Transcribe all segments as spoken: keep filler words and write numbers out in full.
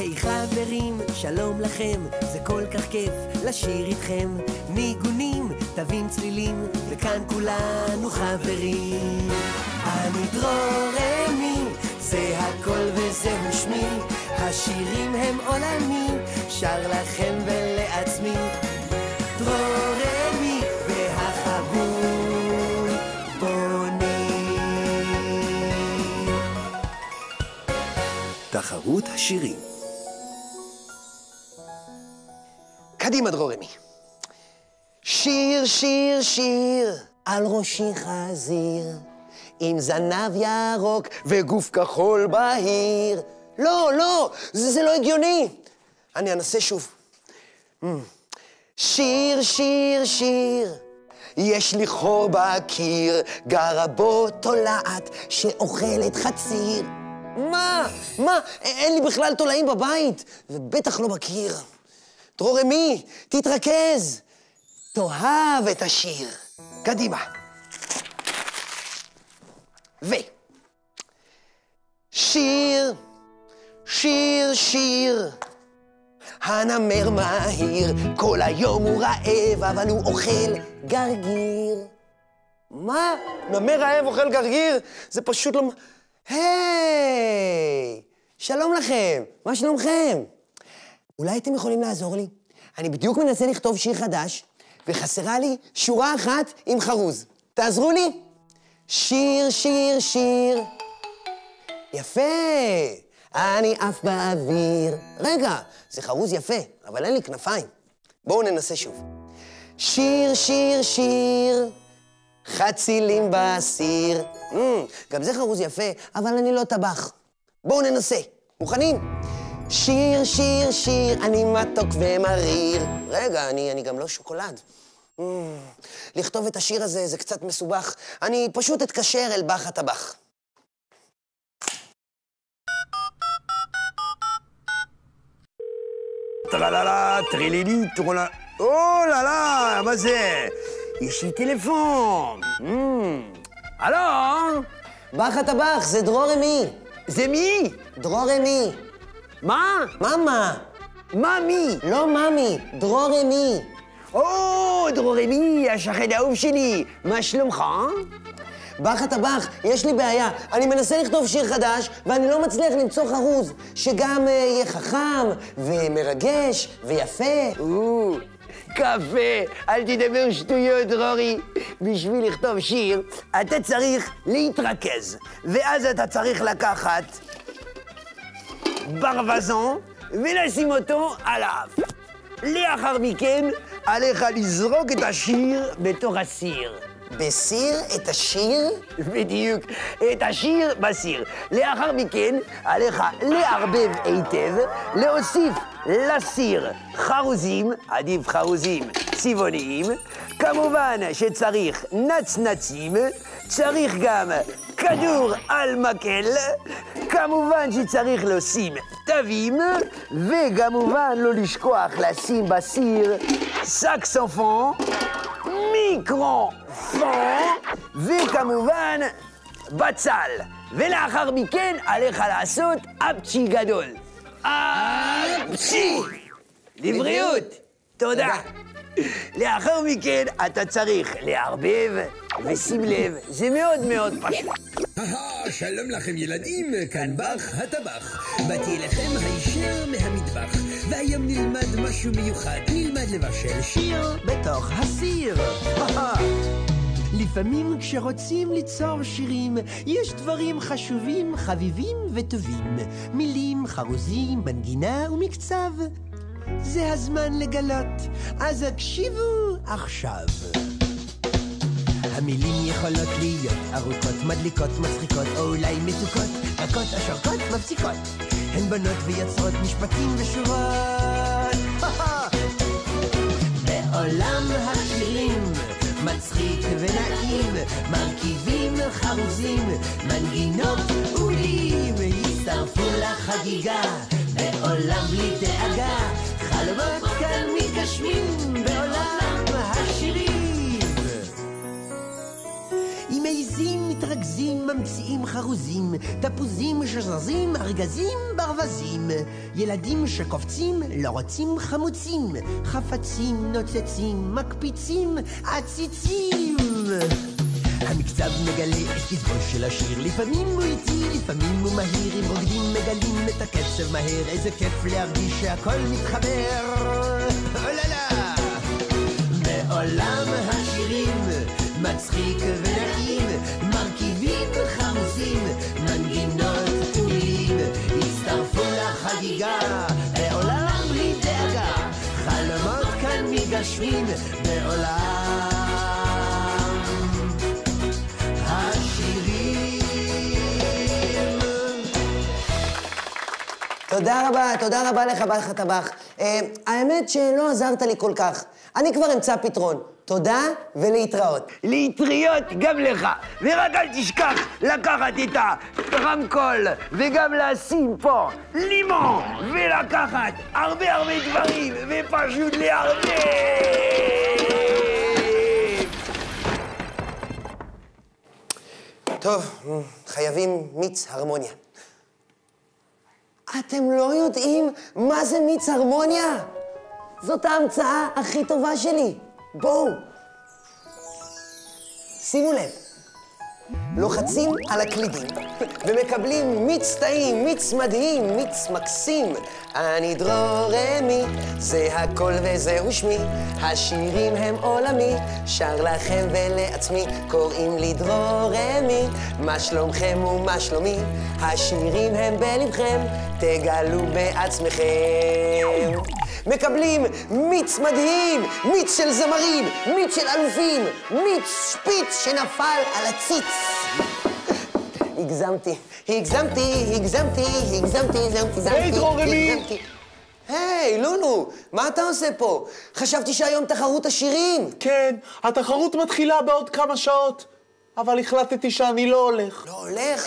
היי חברים, שלום לכם, זה כל כך כיף לשיר איתכם. ניגונים, תווים צלילים, וכאן כולנו חברים. אני דרורמי, זה הכל וזהו שמי, השירים הם עולמי, שר לכם ולעצמי. דרורמי והחבול בונים. תחרות השירים. קדימה דרורמי. שיר, שיר, שיר, על ראשי חזיר, עם זנב ירוק וגוף כחול בהיר. לא, לא, זה, זה לא הגיוני. אני אנסה שוב. שיר, שיר, שיר, יש לי חור בקיר, גרה בו תולעת שאוכלת חציר. מה? מה? אין לי בכלל תולעים בבית, ובטח לא בקיר. דרורמי, תתרכז. תאהב את השיר. קדימה. ו... שיר, שיר, שיר, הנמר מהיר, כל היום הוא רעב, אבל הוא אוכל גרגיר. מה? נמר רעב אוכל גרגיר? זה פשוט לא... היי! שלום לכם, מה שלומכם? אולי אתם יכולים לעזור לי? אני בדיוק מנסה לכתוב שיר חדש, וחסרה לי שורה אחת עם חרוז. תעזרו לי? שיר, שיר, שיר. יפה. אני עף באוויר. רגע, זה חרוז יפה, אבל אין לי כנפיים. בואו ננסה שוב. שיר, שיר, שיר, חצילים בסיר. Mm, גם זה חרוז יפה, אבל אני לא טבח. בואו ננסה. מוכנים? שיר, שיר, שיר, אני מתוק ומריר. רגע, אני, אני גם לא שוקולד. Mm, לכתוב את השיר הזה זה קצת מסובך. אני פשוט אתקשר אל בח הטבח. טרללה, טרילילי, טרולה... או, לא, לא, מה זה? יש לי טלפון. הלו? בח הטבח, זה דרורמי. זה מי? דרורמי. מה? ממה. מה מי? לא ממי, דרורמי. או, דרורמי, השכן האהוב שלי. מה שלומך? בח הטבח, יש לי בעיה. אני מנסה לכתוב שיר חדש, ואני לא מצליח למצוא חרוז, שגם uh, יהיה חכם, ומרגש, ויפה. או, קפה, אל תדבר שטויות, דרורי. בשביל לכתוב שיר, אתה צריך להתרכז. ואז אתה צריך לקחת ברווזון, ולשים אותו על האף. לאחר מכן, עליך לזרוק את השיר בתוך הסיר. בסיר את השיר? בדיוק, את השיר בסיר. לאחר מכן, עליך לערבב היטב, להוסיף לסיר חרוזים, עדיף חרוזים צבעוניים, כמובן שצריך נצנצים, צריך גם כדור על מקל, כמובן שצריך לשים תווים, וכמובן לא לשכוח לשים בסיר סקסופון, מיקרופון, וכמובן בצל. ולאחר מכן עליך לעשות אפצ'י גדול. אפצ'י! לבריאות! תודה. לאחר מכן אתה צריך לערבב, ושים לב, זה מאוד מאוד פשוט. שלום לכם ילדים, כאן בח הטבח. באתי אליכם הישר מהמטבח, והיום נלמד משהו מיוחד, נלמד לבשל שיר בתוך הסיר. לפעמים כשרוצים ליצור שירים, יש דברים חשובים, חביבים וטובים. מילים, חרוזים, מנגינה ומקצב. זה הזמן לגלות, אז הקשיבו עכשיו. המילים יכולות להיות ארוכות, מדליקות, מצחיקות, או אולי מתוקות, רכות, אשרקות, מפסיקות. הן בנות ויוצרות משפטים ושורות. בעולם השירים מצחיק ונעים, מרכיבים חרוזים, מנגינות ומילים, יצטרפו לחגיגה, בעולם בלי דאגה, חלומות כאן מתגשמים בעולם השירים. אם מעיזים, מתרכזים, ממציאים חרוזים, תפוזים שזזים, ארגזים, ברווזים. ילדים שקופצים, לא רוצים חמוצים, חפצים, נוצצים, מקפיצים, עציצים. המקצב מגלה את כתבו של השיר, לפעמים הוא איטי, לפעמים הוא מהיר, אם רוקדים מגלים את הקצב מהר, איזה כיף להרגיש שהכל מתחבר. אוללה! בעולם השירים מצחיק ונעים, מרכיבים חמוסים, מנגינות ומילים, הצטרפו לחגיגה, העולם בלי דאגה, חלומות כאן מתגשמים בעולם השירים. תודה רבה, תודה רבה לך, בת הטבח. אה, האמת שלא עזרת לי כל כך. אני כבר אמצא פתרון. תודה ולהתראות. להתריות גם לך, ורק אל תשכח לקחת את הרמקול וגם לשים פה לימון ולקחת הרבה הרבה דברים ופשוט להרבה. טוב, חייבים מיץ הרמוניה. אתם לא יודעים מה זה מיץ הרמוניה? זאת ההמצאה הכי טובה שלי. בואו. שימו לב. לוחצים על הקלידים ומקבלים מיץ טעים, מיץ מדהים, מיץ מקסים. אני דרור רמי, זה הכל וזהו שמי, השירים הם עולמי, שר לכם ולעצמי, קוראים לי דרור רמי, מה שלומכם ומה שלומי, השירים הם בלבכם, תגלו בעצמכם. מקבלים מיץ מדהים, מיץ של זמרים, מיץ של אלופים, מיץ שפיץ שנפל על הציץ. הגזמתי, הגזמתי, הגזמתי, הגזמתי, הגזמתי, היי, דרור רמי! היי, לולו, מה אתה עושה פה? חשבתי שהיום תחרות השירים. כן, התחרות מתחילה בעוד כמה שעות, אבל החלטתי שאני לא הולך. לא הולך?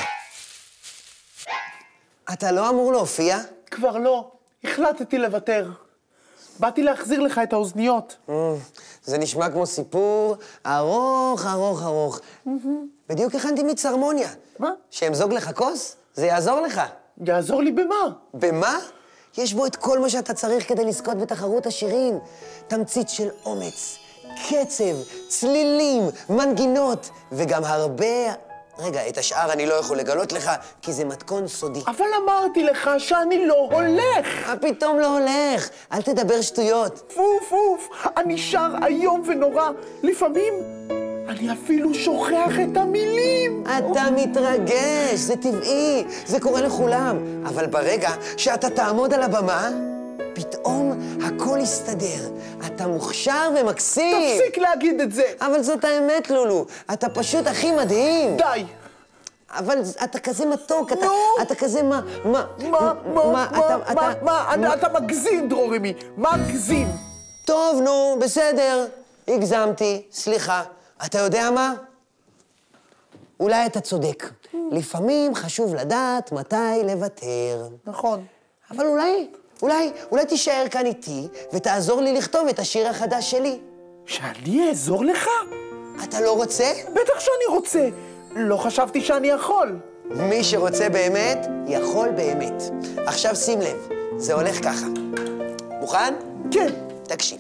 אתה לא אמור להופיע? כבר לא, החלטתי לוותר. באתי להחזיר לך את האוזניות. זה נשמע כמו סיפור ארוך, ארוך, ארוך. בדיוק הכנתי מיץ הרמוניה. מה? שאמזוג לך כוס? זה יעזור לך. יעזור לי במה? במה? יש בו את כל מה שאתה צריך כדי לזכות בתחרות השירים. תמצית של אומץ, קצב, צלילים, מנגינות, וגם הרבה... רגע, את השאר אני לא יכול לגלות לך, כי זה מתכון סודי. אבל אמרתי לך שאני לא הולך. מה פתאום לא הולך? אל תדבר שטויות. פוף, פוף, אני שר איום ונורא. לפעמים אני אפילו שוכח את המילים. אתה מתרגש, זה טבעי, זה קורה לכולם. אבל ברגע שאתה תעמוד על הבמה, פתאום הכל יסתדר. אתה מוכשר ומקסים. תפסיק להגיד את זה. אבל זאת האמת, לולו. אתה פשוט הכי מדהים. די. אבל אתה כזה מתוק, אתה, נו. אתה כזה מה... מה, מה, מה, מה, אתה, מה, אתה, מה, מה, אתה מגזים, דרור רמי, מגזים. טוב, נו, בסדר. הגזמתי, סליחה. אתה יודע מה? אולי אתה צודק. לפעמים חשוב לדעת מתי לוותר. נכון. אבל אולי, אולי, אולי תישאר כאן איתי ותעזור לי לכתוב את השיר החדש שלי. שאני אעזור לך? אתה לא רוצה? בטח שאני רוצה. לא חשבתי שאני יכול. מי שרוצה באמת, יכול באמת. עכשיו שים לב, זה הולך ככה. מוכן? כן. תקשיב.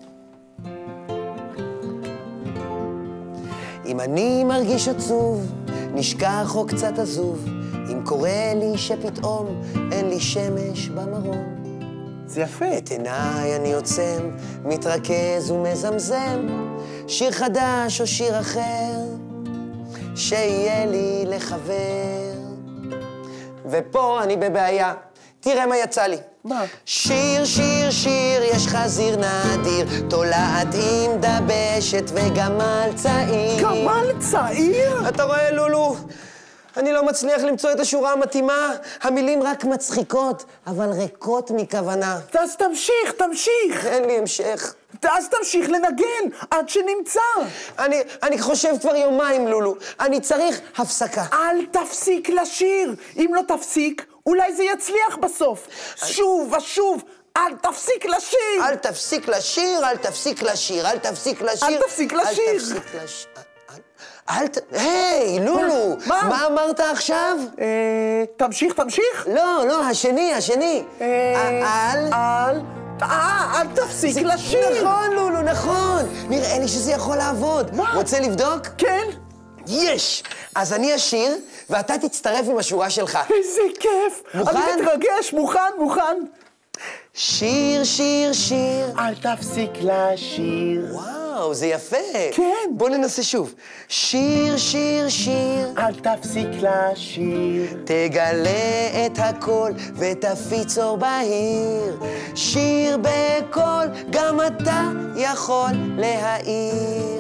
אם אני מרגיש עצוב, נשכח או קצת עזוב, אם קורה לי שפתאום אין לי שמש במרום. זה יפה. את עיניי אני עוצם, מתרכז ומזמזם, שיר חדש או שיר אחר, שיהיה לי לחבר. ופה אני בבעיה, תראה מה יצא לי. מה? שיר, שיר, שיר, יש חזיר נדיר, תולעת עם דבשת וגמל צעיר. גמל צעיר? אתה רואה, לולו? אני לא מצליח למצוא את השורה המתאימה. המילים רק מצחיקות, אבל ריקות מכוונה. אז תמשיך, תמשיך. אין לי המשך. אז תמשיך לנגן עד שנמצא. אני, אני חושב כבר יומיים, לולו. אני צריך הפסקה. אל תפסיק לשיר. אם לא תפסיק, אולי זה יצליח בסוף. שוב ושוב, אל תפסיק לשיר. אל תפסיק לשיר, אל תפסיק לשיר, אל תפסיק לשיר. אל תפסיק לשיר. אל תפסיק לשיר. אל ת... היי, לולו! מה? מה אמרת עכשיו? אה, תמשיך, תמשיך. לא, לא, השני, השני. אה, אל... אל... אה, אל תפסיק לשיר. נכון, לולו, נכון. נראה לי שזה יכול לעבוד. מה? רוצה לבדוק? כן. יש! אז אני אשיר, ואתה תצטרף עם השורה שלך. איזה כיף. מוכן? אני מתרגש, מוכן, מוכן. שיר, שיר, שיר. אל תפסיק לשיר. וואו, זה יפה. כן. בוא ננסה שוב. שיר, שיר, שיר. אל תפסיק לשיר. תגלה את הכל ותפיץ אור בהיר. שיר בקול, גם אתה יכול להעיר.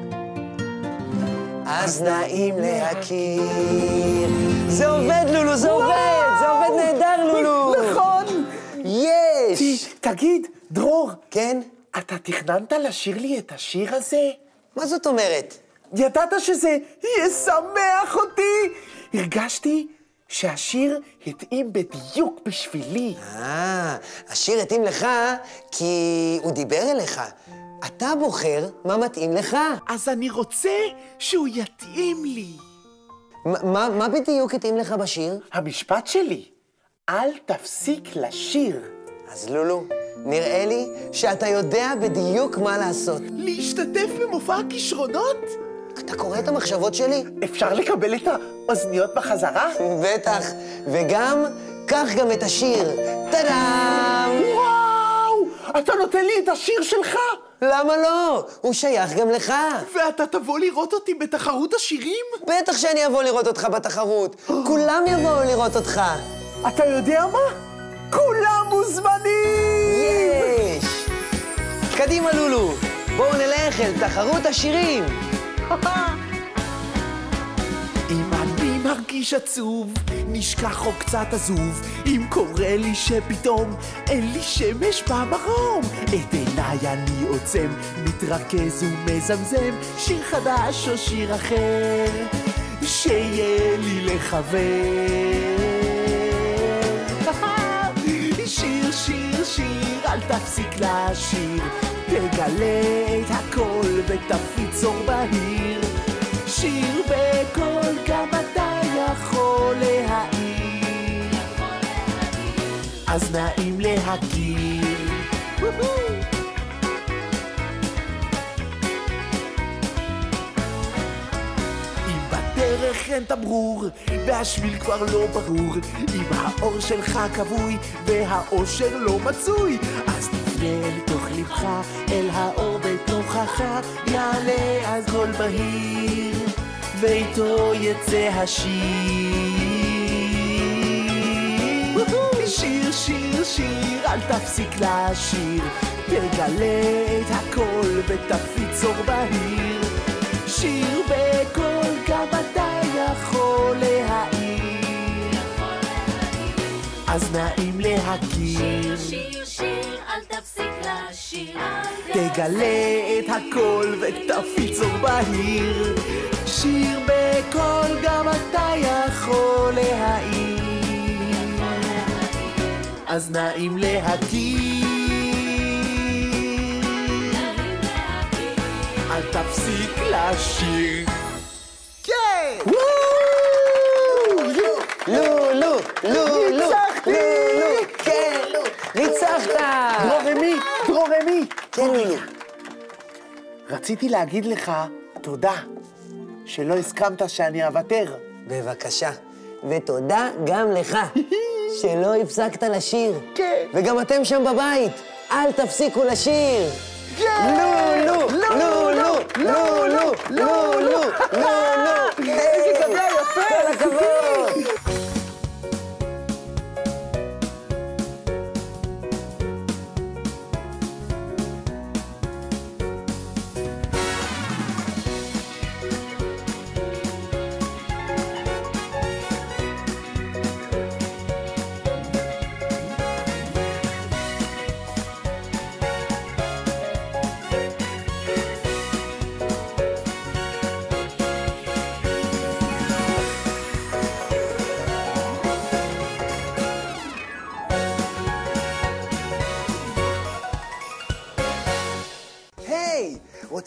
אז נעים להכיר. זה עובד, לולו, זה עובד! זה עובד נהדר, לולו! נכון. יש! תגיד, דרור, כן? אתה תכננת לשיר לי את השיר הזה? מה זאת אומרת? ידעת שזה ישמח אותי? הרגשתי שהשיר התאים בדיוק בשבילי. אה, השיר התאים לך כי הוא דיבר אליך. אתה בוחר מה מתאים לך. אז אני רוצה שהוא יתאים לי. מה, מה, מה בדיוק התאים לך בשיר? המשפט שלי, אל תפסיק לשיר. אז לולו, נראה לי שאתה יודע בדיוק מה לעשות. להשתתף במופע הכישרונות? אתה קורא את המחשבות שלי? אפשר לקבל את האוזניות בחזרה? בטח, וגם, קח גם את השיר. טאדאם! וואו! אתה נותן לי את השיר שלך? למה לא? הוא שייך גם לך. ואתה תבוא לראות אותי בתחרות השירים? בטח שאני אבוא לראות אותך בתחרות. כולם יבואו לראות אותך. אתה יודע מה? כולם מוזמנים! יש! קדימה, לולו, בואו נלך אל תחרות השירים. אם אני מרגיש עצוב, נשכח או קצת עזוב, אם קורה לי שפתאום אין לי שמש במרום, את עיניי אני עוצם, מתרכז ומזמזם, שיר חדש או שיר אחר, שיהיה לי לחבר. שיר, שיר, שיר, אל תפסיק לשיר, תגלה את הכל ותפיץ אור בהיר. שיר בקול, גם אתה יכול להעיר, אז נעים להכיר. אם בדרך אין תמרור והשביל כבר לא ברור, אם האור שלך כבוי והאושר לא מצוי, אז תפנה אל תוך לבך, אל האור בתוכך, יעלה אז קול בהיר ואיתו יצא השיר. שיר, שיר, שיר, אל תפסיק לשיר, תגלה את הכל ותפיץ אור בהיר. שיר בקול, גם אתה יכול להעיר, אז נעים להכיר. שיר, שיר, אל תפסיק לשיר, תגלה את הכל ותפיץ אור בהיר. שיר בקול, גם אתה יכול להעיר, אז נעים להכיר. אל תפסיק לשיר. כן! לולו, לולו, ניצחתי! לולו, כן, ניצחת! דרורמי, דרורמי. כן, לולו. רציתי להגיד לך תודה שלא הסכמת שאני אוותר. בבקשה, ותודה גם לך שלא הפסקת לשיר. כן. וגם אתם שם בבית, אל תפסיקו לשיר. לולו, לולו, לולו, לולו, לולו. איזה גדול יפה. כל הכבוד.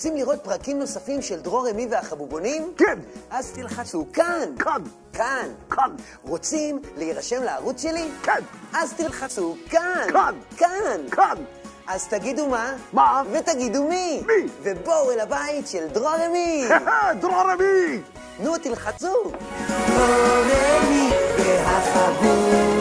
רוצים לראות פרקים נוספים של דרור רמי והחבובונים? כן. אז תלחצו כאן. כאן. כאן. כאן. רוצים להירשם לערוץ שלי? כן. אז תלחצו כאן. כאן. כאן. כאן. אז תגידו מה? מה? ותגידו מי? מי? ובואו אל הבית של דרור רמי. דרור רמי. נו, תלחצו. דרור רמי והחבובונים.